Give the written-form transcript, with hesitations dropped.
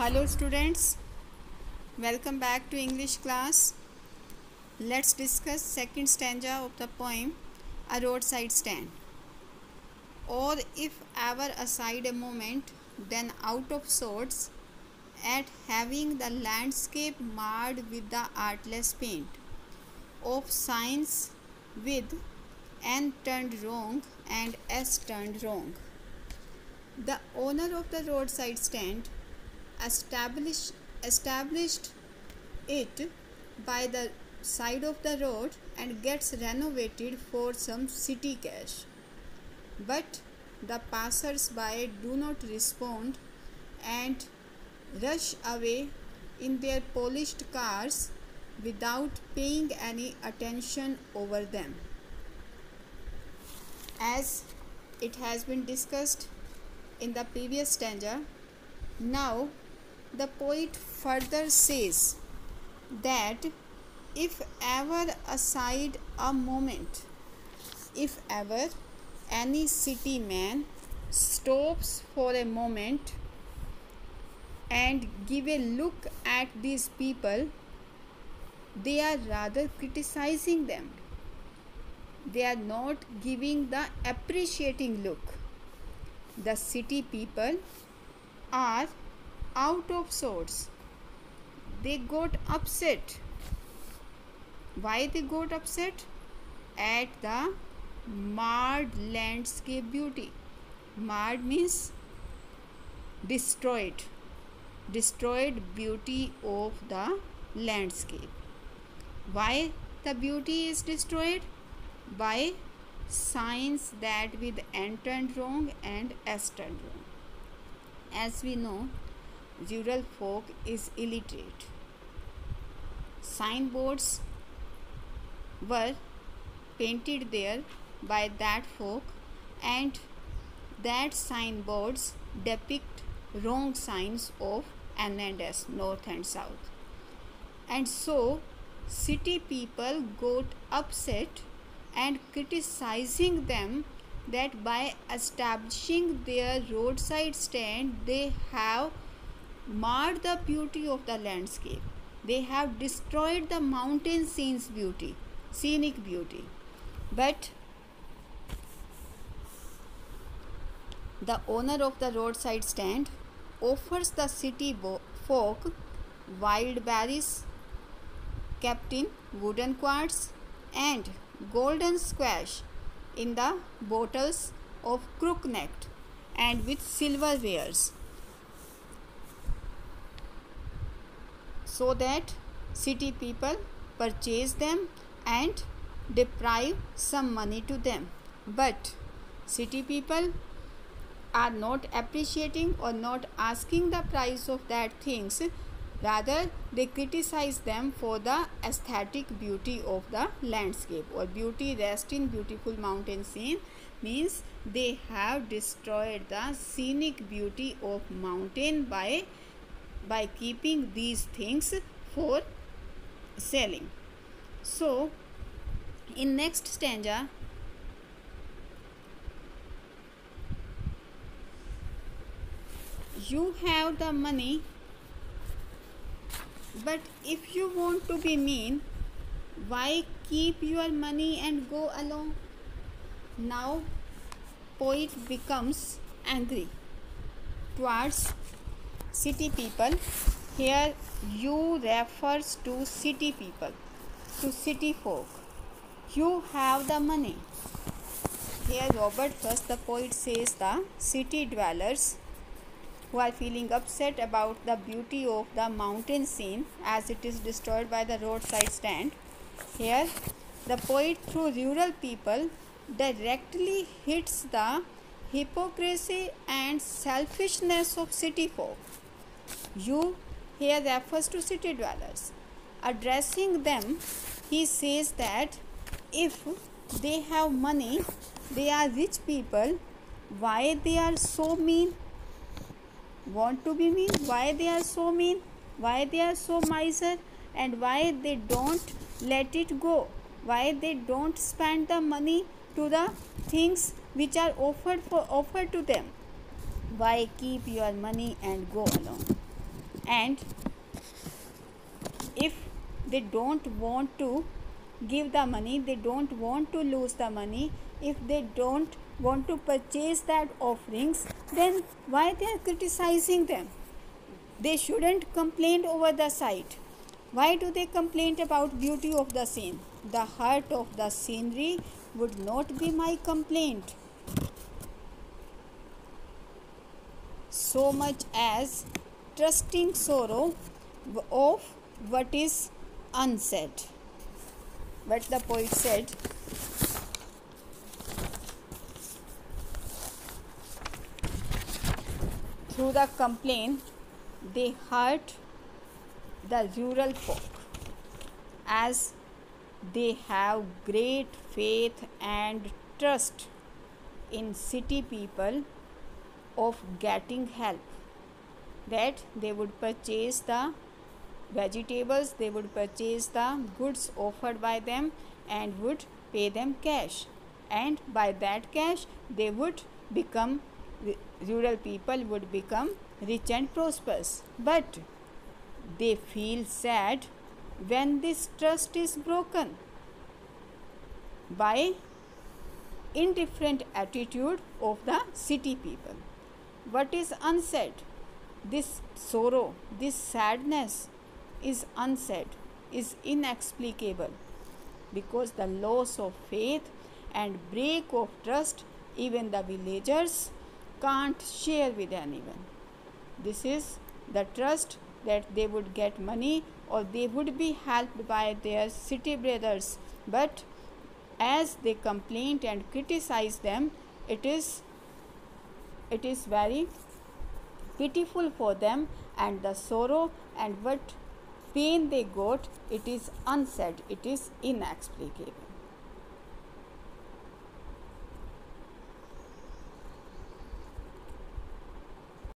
Hello students, welcome back to English class. Let's discuss second stanza of the poem A Roadside Stand. Or if ever aside a moment, then out of sorts, at having the landscape marred with the artless paint of signs with N turned wrong and S turned wrong. The owner of the roadside stand established it by the side of the road and gets renovated for some city cash. But the passers-by do not respond and rush away in their polished cars without paying any attention over them. As it has been discussed in the previous stanza, now the poet further says that if ever aside a moment, if ever any city man stops for a moment and give a look at these people, they are rather criticizing them. They are not giving the appreciating look. The city people are out of sorts. They got upset. Why they got upset? At the marred landscape beauty. Marred means destroyed. Destroyed beauty of the landscape. Why the beauty is destroyed? By signs that with N turned wrong and S turned wrong. As we know, rural folk is illiterate. Signboards were painted there by that folk, and that signboards depict wrong signs of N and S, north and south. And so city people got upset and criticizing them that by establishing their roadside stand, they have marred the beauty of the landscape. They have destroyed the mountain scene's beauty, scenic beauty. But the owner of the roadside stand offers the city folk wild berries kept in wooden quarts and golden squash in the bottles of crook-necked and with silverwares, so that city people purchase them and deprive some money to them. But city people are not appreciating or not asking the price of that things. Rather, they criticize them for the aesthetic beauty of the landscape, or beauty rest in beautiful mountain scene means they have destroyed the scenic beauty of mountain by keeping these things for selling. So, in next stanza, you have the money, but if you want to be mean, why keep your money and go along? Now poet becomes angry towards city people. Here you refers to city people, to city folk. You have the money. Here Robert Frost, the poet, says the city dwellers who are feeling upset about the beauty of the mountain scene as it is destroyed by the roadside stand. Here the poet, through rural people, directly hits the hypocrisy and selfishness of city folk. You here refers to city dwellers. Addressing them, he says that if they have money, they are rich people, why they are so mean? Want to be mean? Why they are so mean? Why they are so miser? And why they don't let it go? Why they don't spend the money to the things which are offered to them? Why keep your money and go along? and if they don't want to give the money, they don't want to lose the money, if they don't want to purchase that offerings, then why they are criticizing them? They shouldn't complain over the sight. Why do they complain about beauty of the scene? The heart of the scenery would not be my complaint so much as trusting sorrow of what is unsaid. What the poet said, through the complaint they hurt the rural folk, as they have great faith and trust in city people of getting help, that they would purchase the vegetables, they would purchase the goods offered by them and would pay them cash, and by that cash they would become, rural people would become rich and prosperous. But they feel sad when this trust is broken by indifferent attitude of the city people. What is unsaid? This sorrow, this sadness is unsaid, is inexplicable, because the loss of faith and break of trust, even the villagers can't share with anyone. This is the trust that they would get money or they would be helped by their city brothers, but as they complain and criticize them, it is very pitiful for them, and the sorrow and what pain they got, it is unsaid, it is inexplicable.